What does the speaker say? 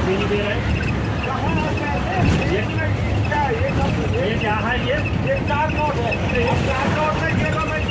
भी नहीं दे रहे। ये क्या है? ये 4 नोट है। 4 नोट में